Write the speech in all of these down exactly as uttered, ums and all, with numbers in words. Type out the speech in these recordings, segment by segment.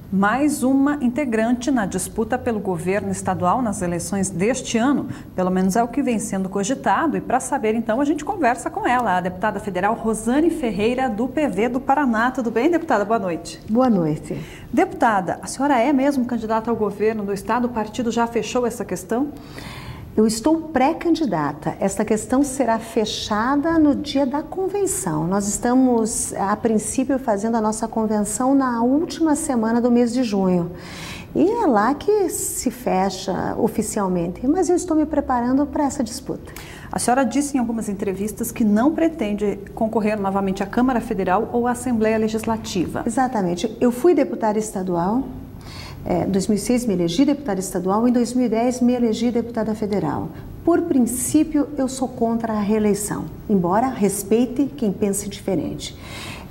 Mais uma integrante na disputa pelo governo estadual nas eleições deste ano, pelo menos é o que vem sendo cogitado, e para saber então a gente conversa com ela, a deputada federal Rosane Ferreira do P V do Paraná. Tudo bem, deputada? Boa noite. Boa noite. Deputada, a senhora é mesmo candidata ao governo do estado? O partido já fechou essa questão? Eu estou pré-candidata. Esta questão será fechada no dia da convenção. Nós estamos, a princípio, fazendo a nossa convenção na última semana do mês de junho. E é lá que se fecha oficialmente. Mas eu estou me preparando para essa disputa. A senhora disse em algumas entrevistas que não pretende concorrer novamente à Câmara Federal ou à Assembleia Legislativa. Exatamente. Eu fui deputada estadual. Em é, dois mil e seis me elegi deputada estadual, em dois mil e dez me elegi deputada federal. Por princípio, eu sou contra a reeleição, embora respeite quem pense diferente.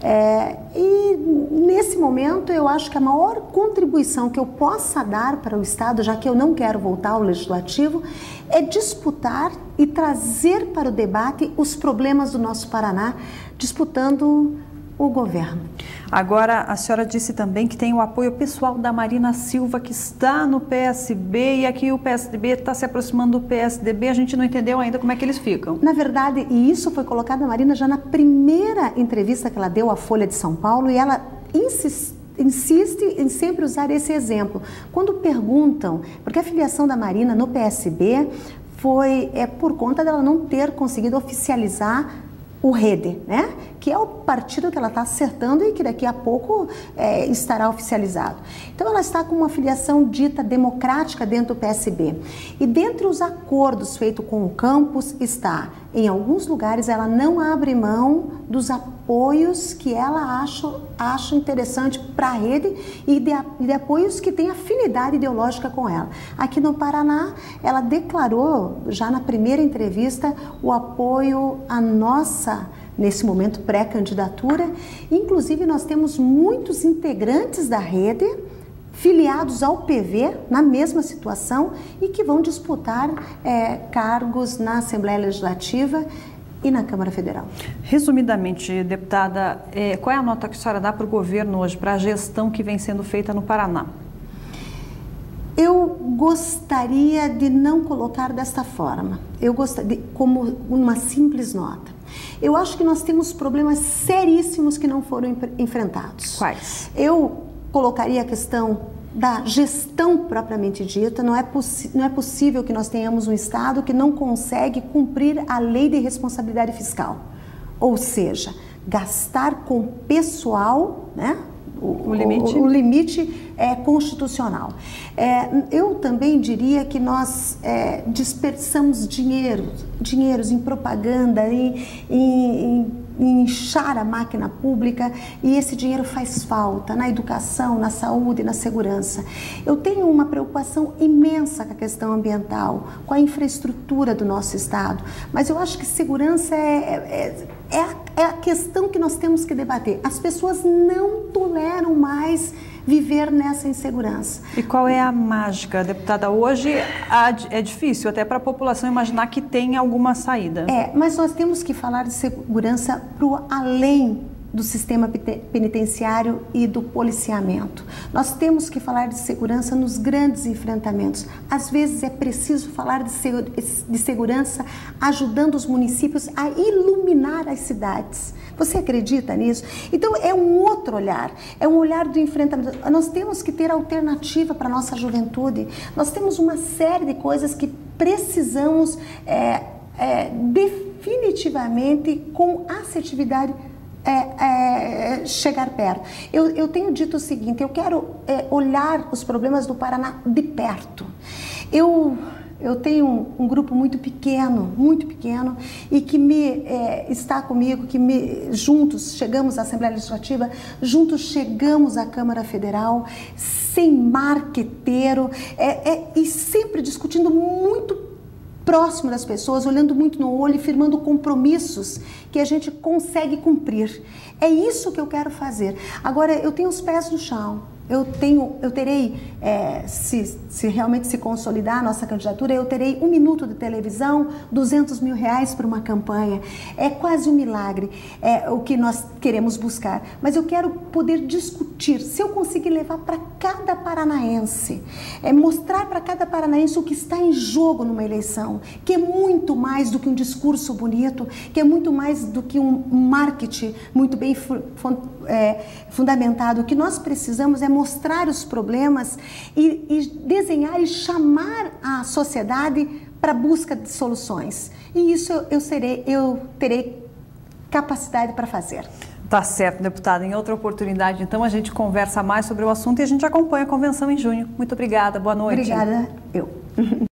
É, e nesse momento eu acho que a maior contribuição que eu possa dar para o Estado, já que eu não quero voltar ao Legislativo, é disputar e trazer para o debate os problemas do nosso Paraná, disputando o governo. Agora, a senhora disse também que tem o apoio pessoal da Marina Silva, que está no P S B, e aqui o P S D B está se aproximando do P S D B, a gente não entendeu ainda como é que eles ficam. Na verdade, e isso foi colocado na Marina já na primeira entrevista que ela deu à Folha de São Paulo, e ela insiste insiste em sempre usar esse exemplo. Quando perguntam, porque a filiação da Marina no P S B foi é, por conta dela não ter conseguido oficializar o Rede, né? Que é o partido que ela está acertando e que daqui a pouco é, estará oficializado. Então ela está com uma filiação dita democrática dentro do P S B. E dentre os acordos feitos com o campus está, em alguns lugares ela não abre mão dos apoios que ela acha, acha interessante para a Rede e de, de apoios que têm afinidade ideológica com ela. Aqui no Paraná, ela declarou, já na primeira entrevista, o apoio à nossa, nesse momento, pré-candidatura. Inclusive, nós temos muitos integrantes da Rede filiados ao P V, na mesma situação, e que vão disputar é, cargos na Assembleia Legislativa e na Câmara Federal. Resumidamente, deputada, é, qual é a nota que a senhora dá para o governo hoje, para a gestão que vem sendo feita no Paraná? Eu gostaria de não colocar desta forma, eu gostaria, como uma simples nota. Eu acho que nós temos problemas seríssimos que não foram enfrentados. Quais? Eu colocaria a questão da gestão propriamente dita. Não é, não é possível que nós tenhamos um Estado que não consegue cumprir a lei de responsabilidade fiscal. Ou seja, gastar com pessoal, né? O, o limite, o, o limite é, constitucional. É, eu também diria que nós é, dispersamos dinheiro, dinheiros em propaganda, em, em, em inchar a máquina pública, e esse dinheiro faz falta na educação, na saúde, na segurança. Eu tenho uma preocupação imensa com a questão ambiental, com a infraestrutura do nosso Estado, mas eu acho que segurança é, é, é, a, é a questão que nós temos que debater. As pessoas não toleram mais viver nessa insegurança. E qual é a mágica, deputada? Hoje é difícil até para a população imaginar que tem alguma saída. É, mas nós temos que falar de segurança para o além do sistema penitenciário e do policiamento. Nós temos que falar de segurança nos grandes enfrentamentos. Às vezes é preciso falar de, segu de segurança ajudando os municípios a iluminar as cidades. Você acredita nisso? Então é um outro olhar, é um olhar do enfrentamento. Nós temos que ter alternativa para a nossa juventude. Nós temos uma série de coisas que precisamos é, é, definitivamente, com assertividade, É, é, chegar perto. Eu, eu tenho dito o seguinte, eu quero é, olhar os problemas do Paraná de perto. Eu, eu tenho um, um grupo muito pequeno, muito pequeno, e que me, é, está comigo, que me, juntos chegamos à Assembleia Legislativa, juntos chegamos à Câmara Federal, sem marqueteiro, é, é, e sempre discutindo muito próximo das pessoas, olhando muito no olho e firmando compromissos que a gente consegue cumprir. É isso que eu quero fazer. Agora, eu tenho os pés no chão. Eu tenho, eu terei, é, se, se realmente se consolidar a nossa candidatura, eu terei um minuto de televisão, duzentos mil reais para uma campanha. É quase um milagre, é o que nós queremos buscar. Mas eu quero poder discutir, se eu conseguir levar para cada paranaense, é mostrar para cada paranaense o que está em jogo numa eleição, que é muito mais do que um discurso bonito, que é muito mais do que um marketing muito bem é, fundamentado. O que nós precisamos é mostrar os problemas e, e desenhar e chamar a sociedade para a busca de soluções. E isso eu, eu, serei, eu terei capacidade para fazer. Tá certo, deputada. Em outra oportunidade, então, a gente conversa mais sobre o assunto e a gente acompanha a convenção em junho. Muito obrigada. Boa noite. Obrigada. Eu.